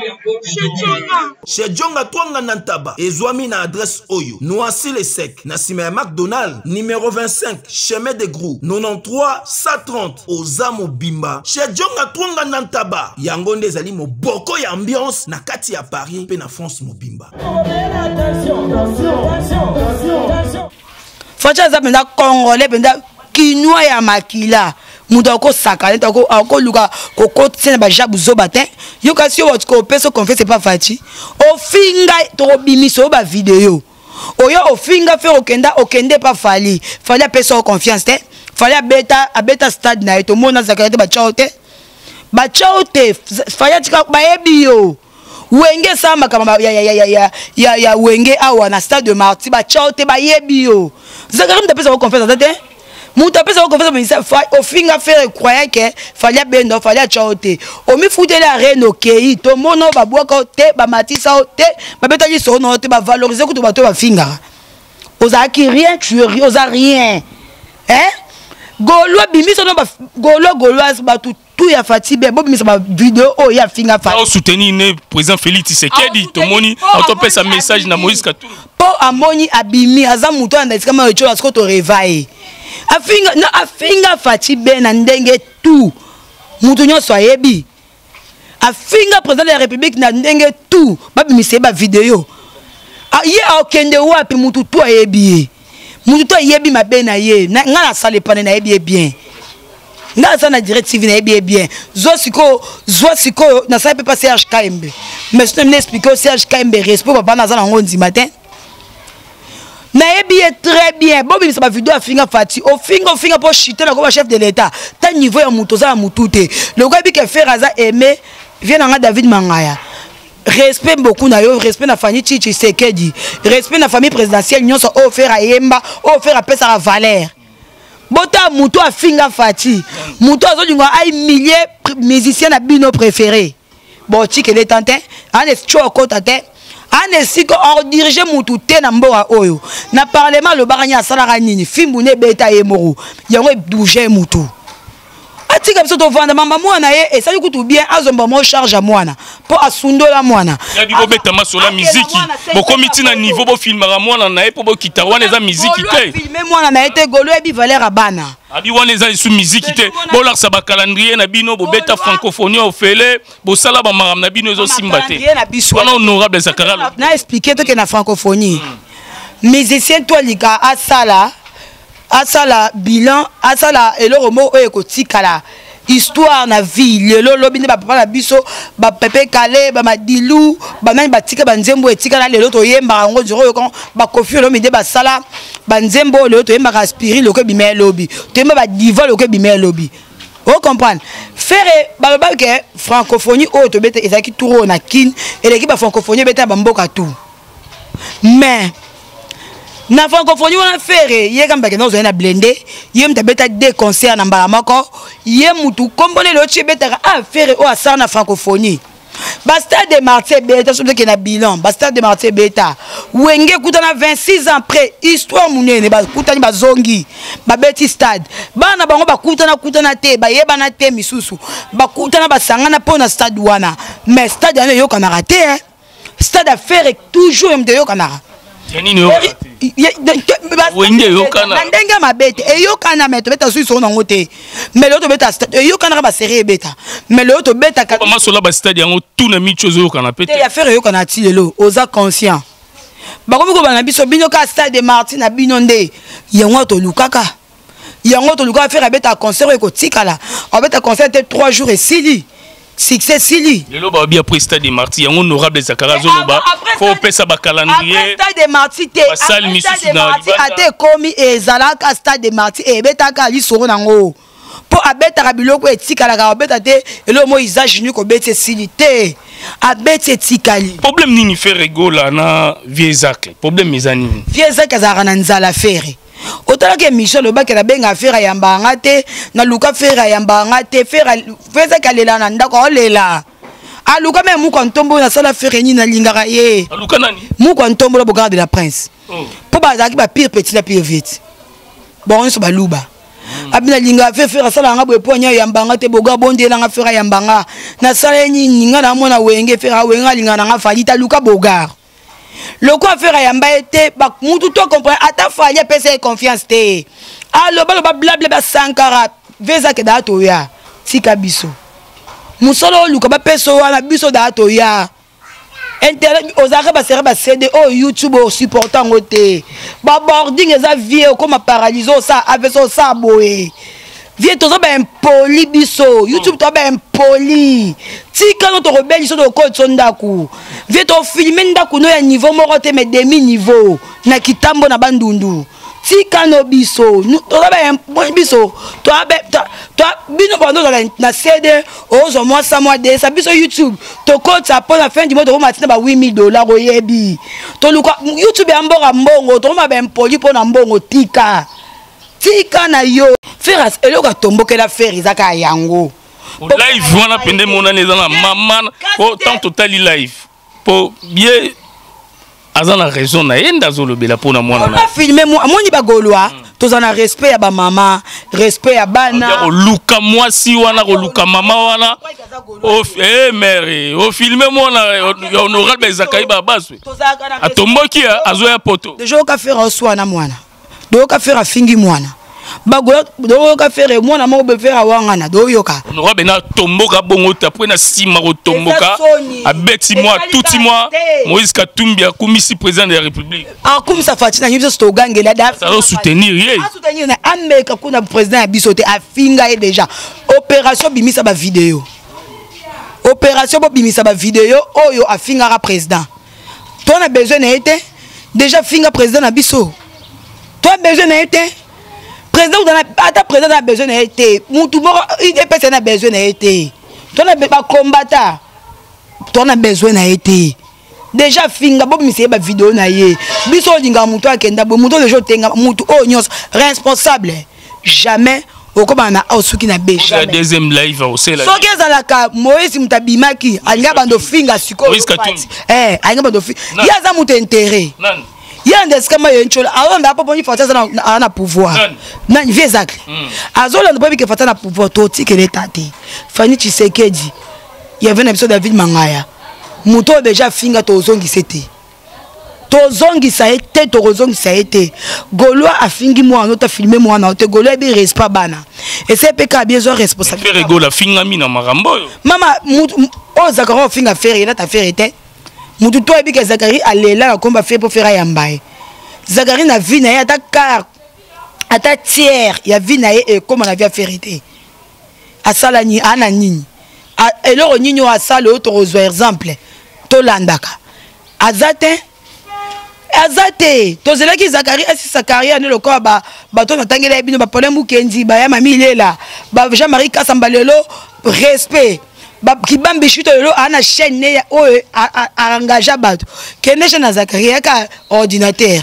Chez Djonga Twanga Nantaba, Ezwami na adresse Oyo, Noisy le Sec, Nassime McDonald, numéro vingt-cinq, chemin de Grou, quatre-vingt-treize cent trente, Ozamo Bimba. Chez Djonga Twanga Nantaba, Yangonde Zali mo boko ya ambiance, na kati ya Paris, pe na France mo Bimba. Attention, attention, attention, attention. Facha Zapenda Congolais, Penda Kinoa ya Makila. Muda ko sakane ta ko ko luka ko ko tsena ba jabu zo batin yo kasi o ko peso confesse c'est pas fati o finga to bimiso ba vidéo o yo o finga faire okenda okende pas fali fali peso confiance te fali beta a beta stade na to mona zakate ba chaote ba chaote fali tika ba ebio wenge sama kama ya ya ya ya ya ya wenge awa na stade de Marty ba chaote ba yebio zakate mta peso confiance te Mouta pesa ko confesse fa au finga faire croyant que fallait bendo fallait chaote o mi fouter la reine okei to mono ba boka te ba matisa te ba beta ji so no te ba valoriser ko to ba to ba finga oza ki rien tu oza rien hein golo bimiso no ba golo goloise ba tout tout ya fatibe bo bimiso ba vidéo o ya finga fa o soutenir ne président Félix Tshisekedi to moni auto pesa message na Moïse Katumbi po amoni abimi aza muto anda sikama echo asko to revailler afinga na afinga fatibe na ndenge tout mutu nyonso ayebi afinga président de la république na ndenge tout babimise ba vidéo ye akende wapi mutu tout ayebi mutu tout ayebi mabe na ye nga na sale pane na yebi bien nga sa na direct T V na yebi bien zo siko zo siko na sa peut passer Serge Kaembe mais je me expliquer Serge Kaembe respect papa na za na ngondi matin na yebi très bien bon bimisa ba vidéo afinga fati o finga o finga pour chuter na ko chef de l'état ta niveau ya muto za mutu te le gars bi ke faire aza aimer vient na David Mangaya respect beaucoup na yo respect na famille Tshisekedi respect na famille présidentielle nyonso o faire ayemba o faire apesa la valeur bota muto afinga fati muto azolinga ay millier musicien na bino préféré bon tike les tantin ane choko tante ane siko or diriger mutu te na mboka oyo na parlement le baranya salaka nini fimbu ne beta ye moro yango bouger mutu atika biso to vanda mama mwana ye esali kutu bien azomba mo charge à mwana po asundola mwana ya bibo beta masola musique bo komiti na niveau bo filmera mwana na ye po bo kitawana za musique te filmer mwana na ete golo ebi valeur abana abi wana za su musique te bo la sa ba calendrier na bino bo beta francophonie ofele bo sala ba maram na bino ezo simba te wana honorable Zakara na expliquer to que na francophonie musicien toi lika asala asala bilan asala eloko mo oyo kotikala histoire na vie lelo lobi ne ba papa na biso ba pepe kale ba madilu ba nani batika ba nzembo etikala lelo to yemba ngo zero yo kon ba kofi lo mide ba sala ba nzembo lelo to yemba aspiri lo ko bimé lobi to yemba ba diva lo ko bimé lobi o comprendre faire ba ba ke francophonie o to bete ezaki touro na kin et l'équipe ba francophonie bete ba mboka tout mais na francophonie on a fait hier quand baké nous on a blendé hier m'ta beta deux concerts na mbala mako hier mutu kombone le chi beta a faire o asa na francophonie basta de Martyr beta so que na bilan basta de Martyr beta wenge kutana vingt-six ans après histoire munene ba kutani ba zongi ba beti stade bana bango ba kutana kutana te ba yeba na te misusu ba kutana ba sangana pona stade wana mais stade ane yo kana raté hein stade à faire toujours m'te yo kana yani no wenge yo kana ndenga mabete e yo kana meto beta suiso na ngote mais l'autre beta e yo kana ba série beta mais l'autre beta ka ma sola ba stade yango tout na micho zo kana pete ya faire yo kana ti lelo oza conscient ba ko ko bana biso bino ka stade de Martin na bino nde yango to lukaka yango to lukaka faire beta concert ko tikala on beta concert trois jours et sili succès sili lelo ba bien après stade de Martin yango honorable Zakara zoloba faut pesa ba calendrier stade de Martin te stade de Martin ate komi ezalaka stade de Martin e betaka li soro nango po abeta biloko etikala ka abeta te elo mo usage ni ko bete sili te abete tikali problème nini faire rigola na vieux Zak problème mezani vieux Zak azara na nzala faire autant que Michel Obake la benga faire yamba ngate na luka faire yamba ngate faire feza kalela na ndako olela aluka me muko ntombo na sala faire ni na lingara ye aluka nani muko ntombo la bogarde de la prince po bazaki ba pire petit la pire vite bon so baluba abina linga fe faire sala nga bo ponya yamba ngate boga bonde na nga faire yamba nga na sala ni ninga na mona wenge faire wenga linga na nga falita luka bogar le quoi faire yamba été ba mutu to comprendre ata fali pesa confiance te allo ba ba bla bla sankara veza ke da to ya tika biso musolo luka ba peso wana biso da to ya internet ozaka ba sere ba C D o YouTube o supportant ngote ba boarding eza vie comme paralyso ça avec ça boé vie tozo ba impoli biso YouTube to ba impoli tika no to rebelle so do code sondaku vie to filmer ndaku no ya niveau moko te mais demi niveau na kitambo na bandundu tika no biso to ba impoli biso to ba to bino bando na C D ozo moi ça moi de ça biso YouTube to code ça pour la fin du mois to matina ba huit mille dollars oyebi to luka YouTube ya mbongo mbongo to ma ba impoli pour na mbongo tika tika na yo feras eloka tomboke la fer izaka yango live wana pende mona neza na mama ko tant total live po bien azana raison na enda zolobela pona mwana na filmer moi moni bagolwa tozana respect ya ba mama respect ya bana o luka moi si wana ko luka mama wana o eh mère o filmer mona honorable Zakai babaswe atomboki azoya poto dejo ka faire oswana mwana do ka faire fingi mwana bago do ka faire mwana mo be faire wangana do yoka honorable na tomboka bongo tapre na sima ko tomboka abeti moi touti moi Moïse Katumbi akumisi président de la République akumisa fatina nyiso sto gangela da ça soutenir ye soutenir na ameka kuna président ya bisote afinga e déjà opération bimisa ba vidéo opération bo bimisa ba vidéo oyo afinga ra président toi na besoin na été déjà finga président na biso toi besoin na été président dans la président a besoin na été mutu moko il est personne a besoin na été toi na ba combattant toi na besoin na été déjà finga bo misi ba vidéo na ye biso dinga mutu akenda bo mutu le jour tenga mutu o nyos responsable jamais okoma na osuki na be jamais. La deuxième live aussi la. Soki ezalaka Moïse mutabimaki alinga bando finga siko. Moïse Katumbi. Eh, alinga bando finga. Yaza mutu intérêt. Nan. Yanda skama yenchola alonda papa ni fata na na pouvoir. Nan vie exact. Azola ndo que fata na pouvoir toti que l'état té. Fani Tshisekedi. Il y avait un épisode de David Mangaya. Muto déjà finga tozongi c'était. Tozongi ça été tozongi ça été. Golo a fingi moi on a filmé moi na te Golo bi respect bana. Et c'est P K bien zo responsable. Faire Golo finga mi na marambo. Mama o zakaro finga faire il a ta faire était. Mutu to ebi ke Zakari alela na komba faire pour faire yambaye. Zakari na vie na ya ta car ata tiers ya vie na e comme on a vu faire été. Asala ni ana nini. Eloro nyinyo asala autre exemple. To landaka. Azate Azate, tozela ki Zakari esi Zakari ane loko ba bato na tangela ebino ba problème ukendi ba ya mami lela ba Jean-Marie Kasambalelo respect ba kibambi chuto lelo ana chaîne ne o engagea bato kene na Zakari ka ordinateur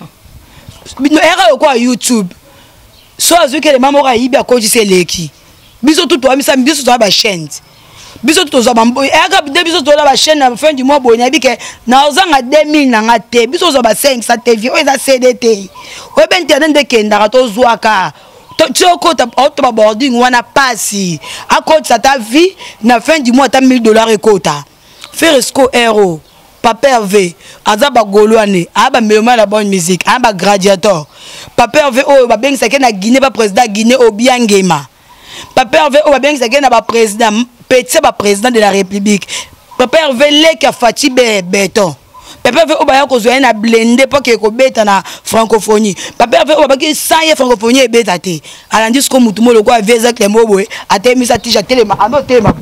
bino era ko YouTube so azuke le mamora yibi akoji seleki biso tout to amisa biso to ba chaîne biso tout zo bambo eka biso to la ba chaîne na fin du mois bonya bi ke na ozanga deux mille na ngate biso zo ba cinq ça T V o eza C D T o be internet de kenda to zwaka to tioko ta auto ba boarding wana pasi a code ça ta vie na fin du mois ta mille dollars e kota faire esco héros Papa Hervé azaba golwane aba meuma la bonne musique aba gladiator Papa Hervé o ba bengi sake na Guinée ba président Guinée Obiangema Papa Hervé o ba bengi sake na ba président petit ba président de la République Papa Hervé leka Fati Béton Papa Hervé o ba ya ko zo na blender pour que ko beta na francophonie Papa Hervé o ba ki saye francophonie e beta te alandi ko mutumo lo kwa veza klemo boy atemi sa tija telema ano tema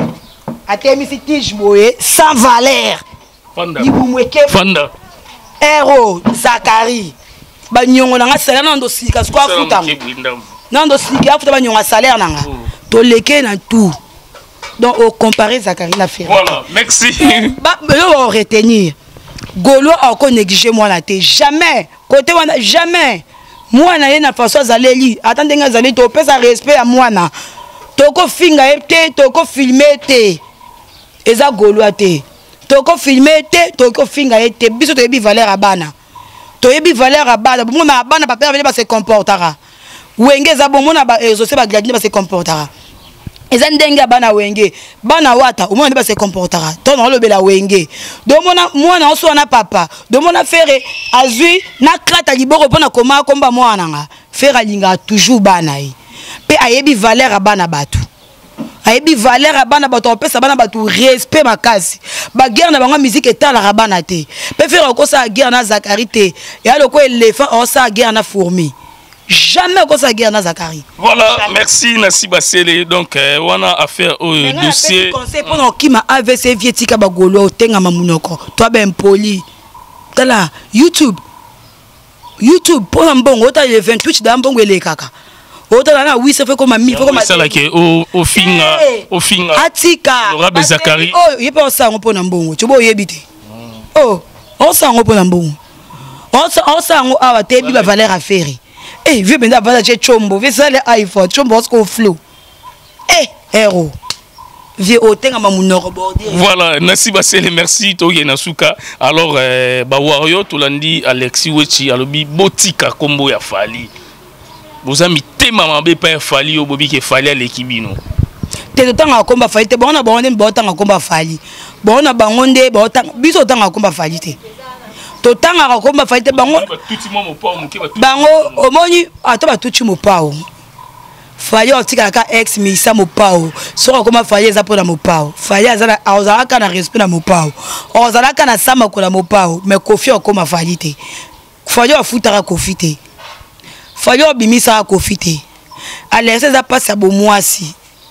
atemi si tije boy sans valeur Fanda Fanda Héros Zakari ba nyongo na salaire na ndo sika sko afuta na ndo sika afuta ba nyongo salaire na nga to leke na tout. Donc, au comparer Zakari la fait. Voilà, merci. Bah, on retenir. Golo a encore négligé moi la tête. Jamais. Côté moi, jamais. Moi, na na François Zaleli. Attendez, Zaleli, tu peux ça respect à moi na. Toko finga ete, toko filmer te. Eza Golo a te. Toko filmer te, toko finga ete. Biso to ebi valeur à bana. To ebi valeur à bana. Bon, na bana pas venir se comportera. Wenge za bon na ba exaucer ba gladine ba se comportera. Eza ndenge bana wenge bana wata umona ba se comportera ton on lobela wenge do mona mwana oso na papa do mona fere azui na krata liboro pona koma komba mwana nga fere alinga toujours bana yi pe ayebi valeur a bana batu ayebi valeur a bana batu opesa bana batu respect makasi ba guerre na bango musique etala ra bana te pe fere ko sa guerre na Zakari te ya loko éléphant o sa guerre na fourmi. Jamais qu'on sa guerre na Zakari. Voilà, jamais. Merci Nassi Basele. Donc euh, on a affaire au dossier. Conseil pendant qui m'a A V C vietika bagolo tenga mamunoko. Toi ben poli. Tala YouTube. YouTube pour un bon ota le vingt Twitch da mbongo ele kaka. Ota na oui ça fait comme mi fait comme ça là que au au fin au fin Atika. Laura Zakari. Oh, il pas ça on pour mbongo. Tu bo yebite. Oh, on ça on pour mbongo. On ça on ça on a tebi ba valeur à faire. Eh, vieux benda va acheter chombo, vieux ça les iPhone, chombo est-ce qu'on flow. Eh, héros. Vieux hôtel à mamunoro bordé. Voilà, Nassi Basele, merci Toye Nasuka. Alors, euh, ba wario tulandi Alexis Wechi alobi botika kombo ya fali. Vous avez té maman be pa fali au bobi ke fali à l'équibino. Te tanga komba fali te bon na bon ba tanga komba fali. Bon na bangonde ba tanga biso tanga komba fali te. Totanga komba faite bango bango omoni atoba tuchi mopao faye otika ka ex misa mopao soko koma faye za pona mopao faye azala azalaka na respect na mopao azalaka na sama ko na mopao mais kofi okoma falite faye ofutaka kofi te faye obimisa kofi te alese za passa bo mwasi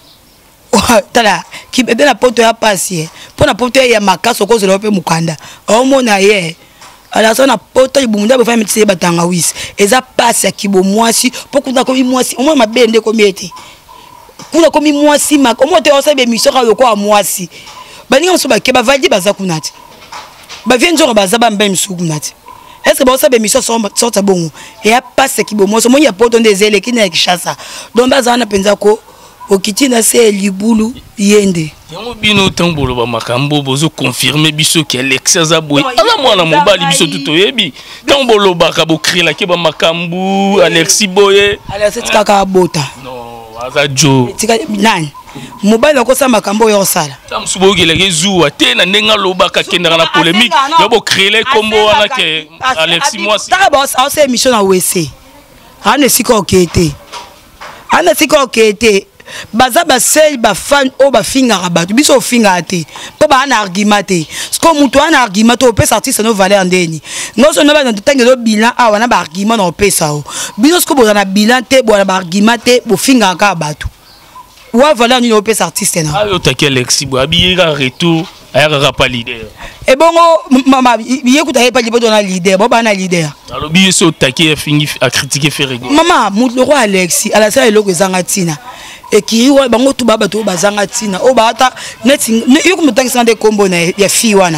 tala ki bebe na poto ya pasi pona poto ya makaso ko zelo pe mukanda omona ye alors ça na poto ibumunda ba famille tse batanga wisi eza passe ya kibo mwasi pokunda ko mwasi omwe mabende ko miete kuna ko mwasi ma ko mote osabe misora lokwa mwasi baninga muso ba ke ba validi baza kunati ba vienzo baza ba mbe msuku kunati est-ce que bon ça émission sorte bon et a pas ce qui bon moi il y a pas ton des élèves qui n'a que chassa donc baza na penza ko okiti na se libulu yende yango bino tambolo ba makambo bozo confirmer biso que Alexis Azaboy ala mwana mobali biso tout oyebi tambolo ba ka bo créer la ke ba makambo Alexis Boye Alexis kaka bota non azajo tika nani mobali akosa makambo yo sala tamsubo geleke zuwa te na ndenga loba ka kendaka na polémique yo bo créer combo wana ke Alexis moi si ta boss a se émission na W C ana siko okete ana siko okete baza ba sel ba fan o ba finga rabatu biso finga te po ba na argument te sko mutu ana argument to pesa artiste no valeur ndeni ngoso no ba na tangelo bilan a wana ba argument no pesa o biso sko bo na bilan te bo na ba argument te bo finga ka batu wa valeur ni no pesa artiste na ayo take Alexis bo abiyeka retour ayaka pa leader e bongo mama yekuta yepa liboto na leader bo ba na leader alobi so take fingi a critiquer Ferrego mama mutu roi Alexis ala sa eloko ezanga tina ekiri wa bango tu baba to bazanga tina o bata neti yo kumutangisa nde kombo na ya fi wana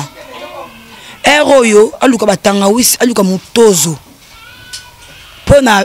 ero yo aluka batanga wisi aluka mutozo pona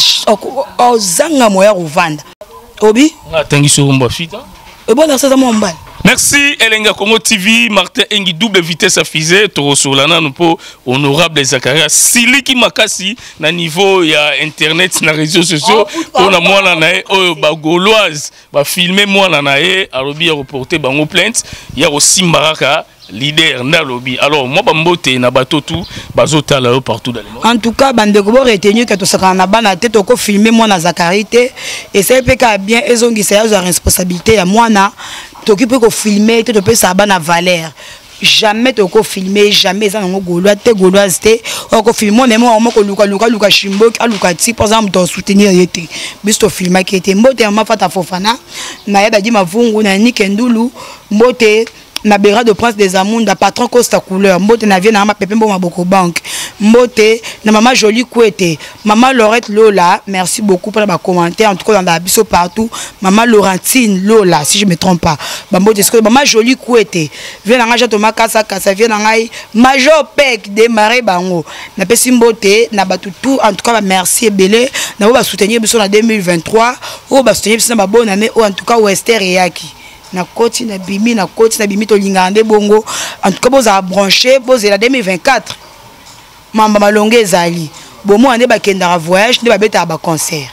ozanga moya rovanda obi ngatangiso komba fita e bona sasa mo mbali. Merci Elenga Congo T V, Martin Engi double vitesse à fusée, Toro Solana nous pour honorable Zakaria Siliki Makasi na niveau ya internet na réseaux sociaux pour na moi na nae oh ba gauloise ba filmer moi na nae alobi ya reporter bango plainte ya aussi Maraka leader na lobby. Alors moi bambote na bato tout bazota là partout dans le monde. En tout cas bande ko retenir que to saka na bana tete ko filmer moi na Zakaria et c'est pe ka bien ezongi c'est ya responsabilité ya moi na t'occupes de filmer, tu peux savoir na valeur. Jamais tu peux filmer, jamais ça n'ont gaulois, te gauloise te. On peut filmer, on aime on peut luka luka luka chimbo, luka ti par exemple dans soutenir été. Mais tu filmes qui était mbote ma fata fofana, na yaba di ma vungu na ni kendulu, mbote na bera de prince des amours da patron Costa couleur mbote na vie na ma pepembo ma boko banque mbote na maman jolie couette maman Laurette Lola merci beaucoup pour les commentaires en tout cas dans la biso partout maman Laurentine Lola si je me trompe pas mbote est-ce que maman jolie couette vient na ngaja Thomas kasa kasa vient na ngai major pek démarrer bango na pesi mbote na batutu en tout cas merci belé na ba soutenir biso na deux mille vingt-trois ou ba soutenir biso na bonne année ou en tout cas Wester et Yaki na koti na bimi na koti na bimi to lingande bongo en tout cas boza branché boza la deux mille vingt-quatre mamba malonge ezali bomo ande ba kenda voyage ne ba beta ba concert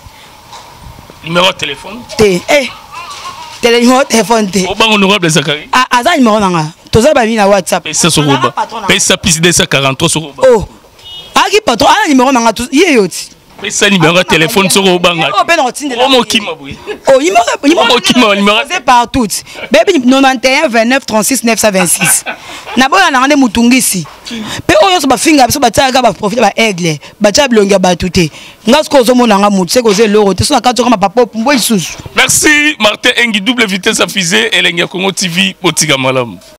numéro de téléphone te eh tele numéro téléphone te o bango honorable Zakaria ah aza numéro nanga toza ba mi na WhatsApp pesa soroba pesa plus deux cent quarante-trois soroba oh aki patron ana numéro nanga yeyoti pesa numéro de téléphone sur au banga. Oh mon kima boui. Oh numéro numéro kima numéro c'est partout. Baby quatre-vingt-onze vingt-neuf trente-six neuf cent vingt-six. Na bona na ngane mutungisi. Pe oyo so ba finga so ba tsaka ba profiter ba aigle. Ba tsa blonga ba tuté. Ngasko zo mona nga mutu se ko ze loro te so na katso kama papa mbo isusu. Merci Martin Engi double vitesse à fusée Elenga Congo T V Botiga Malam.